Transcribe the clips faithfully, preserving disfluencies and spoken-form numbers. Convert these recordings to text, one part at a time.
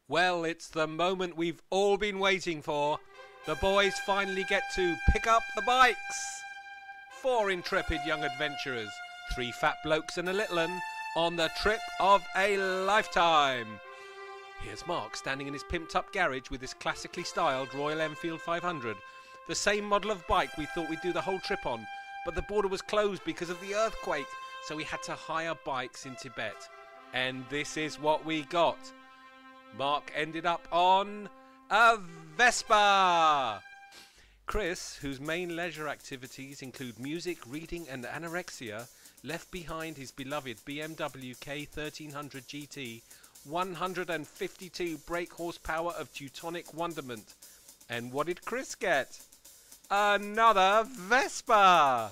Well, it's the moment we've all been waiting for. The boys finally get to pick up the bikes. Four intrepid young adventurers, three fat blokes and a little un, on the trip of a lifetime. Here's Mark standing in his pimped up garage with his classically styled Royal Enfield five hundred, the same model of bike we thought we'd do the whole trip on, but the border was closed because of the earthquake, so we had to hire bikes in Tibet. And this is what we got. Mark ended up on a Vespa. Chris, whose main leisure activities include music, reading and anorexia, left behind his beloved B M W K thirteen hundred G T, one hundred fifty-two brake horsepower of Teutonic wonderment. And what did Chris get? Another Vespa!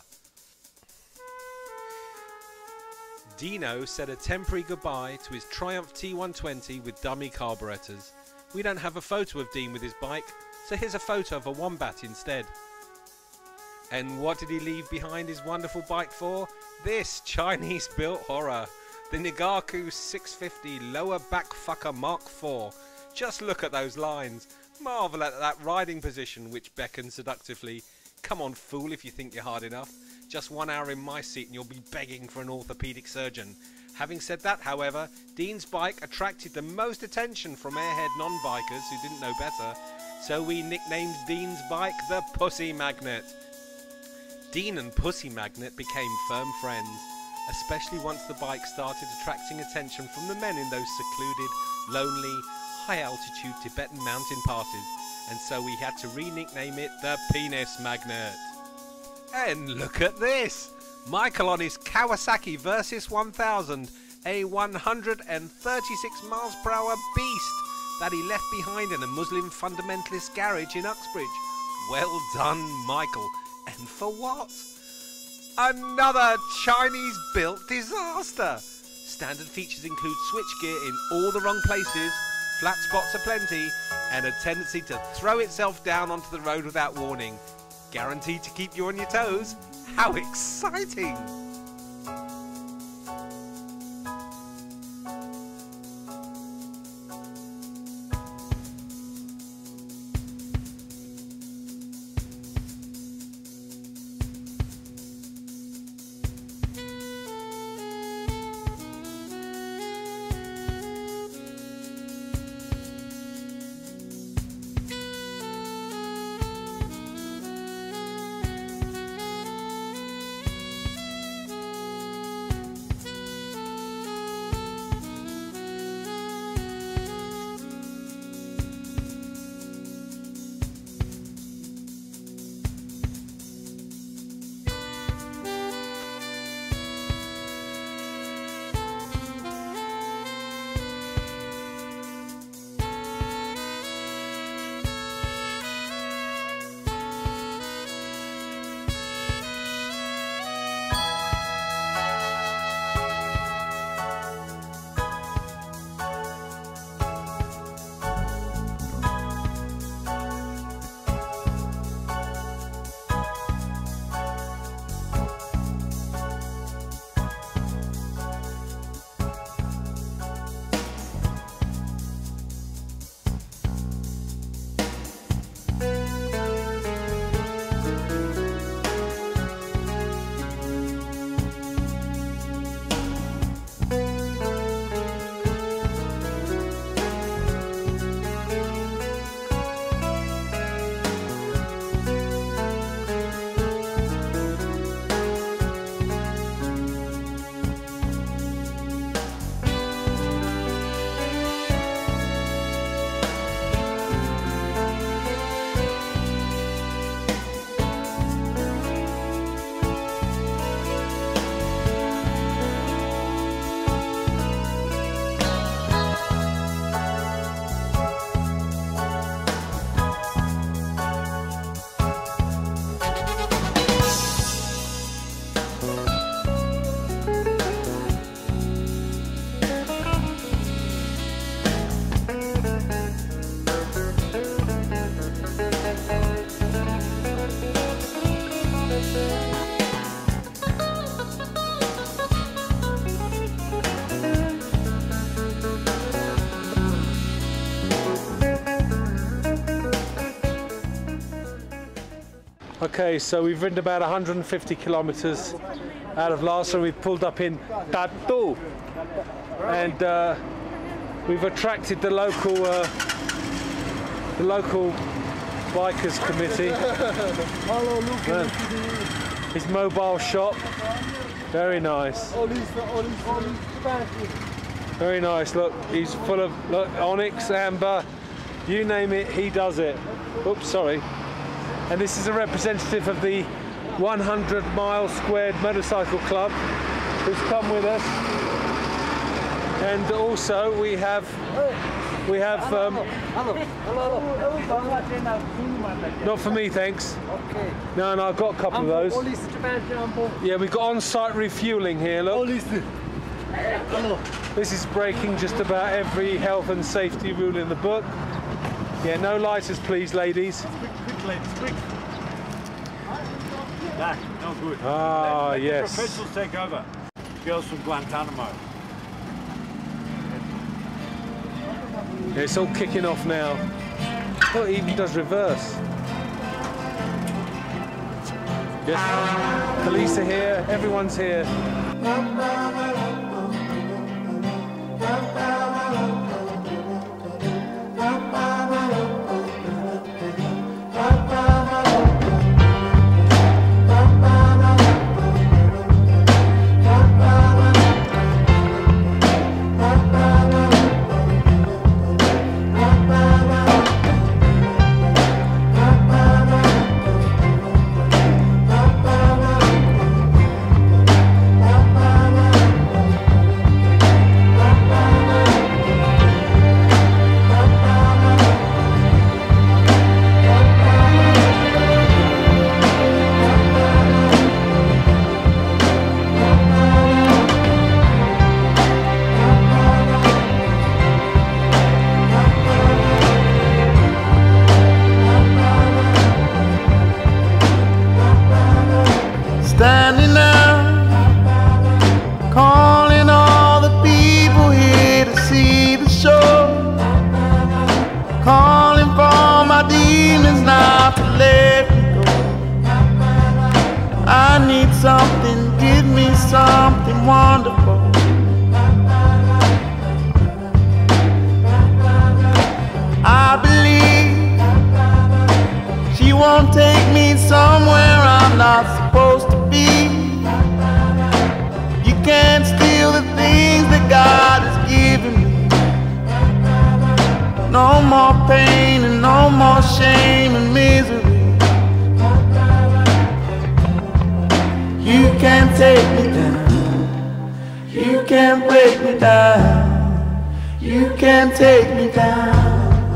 Dino said a temporary goodbye to his Triumph T one twenty with dummy carburetors. We don't have a photo of Dean with his bike, so here's a photo of a Wombat instead. And what did he leave behind his wonderful bike for? This Chinese-built horror, the Nigaku six fifty Lower Back Fucker Mark four. Just look at those lines. Marvel at that riding position which beckons seductively. Come on, fool, if you think you're hard enough. Just one hour in my seat and you'll be begging for an orthopaedic surgeon. Having said that, however, Dean's bike attracted the most attention from airhead non-bikers who didn't know better, so we nicknamed Dean's bike the Pussy Magnet. Dean and Pussy Magnet became firm friends, especially once the bike started attracting attention from the men in those secluded, lonely, high-altitude Tibetan mountain passes, and so we had to re-nickname it the Penis Magnet. And look at this! Michael on his Kawasaki Versys one thousand, a one hundred thirty-six miles per hour beast that he left behind in a Muslim fundamentalist garage in Uxbridge. Well done, Michael. And for what? Another Chinese-built disaster! Standard features include switchgear in all the wrong places, flat spots aplenty, and a tendency to throw itself down onto the road without warning. Guaranteed to keep you on your toes. How exciting! Okay, so we've ridden about one hundred fifty kilometers out of Lhasa. We've pulled up in Tatu, and uh, we've attracted the local uh, the local bikers committee. Uh, his mobile shop, very nice. Very nice. Look, he's full of look, onyx, amber, you name it, he does it. Oops, sorry. And this is a representative of the one hundred mile squared motorcycle club who's come with us. And also we have we have um, not for me, thanks. Okay. No, no, I've got a couple of those. Yeah, we've got on-site refueling here. Look. This is breaking just about every health and safety rule in the book. Yeah, no lighters, please, ladies. Quick, quick, ladies, quick. Nah, no good. Ah, let, let yes. The professionals take over. Girls from Guantanamo. It's all kicking off now. Oh, it even does reverse. Yes. Police are here. Everyone's here. Standing out, calling all the people here to see the show, calling for my demons not to let me go. I need something, give me something wonderful. I believe she won't take me somewhere I'm not supposed to be. You can't steal the things that God has given me. No more pain and no more shame and misery. You can't take me down. You can't break me down. You can't take me down.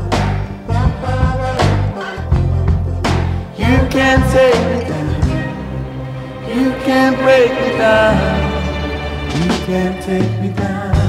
You can't take me down. You can't break me down. You can't take me down.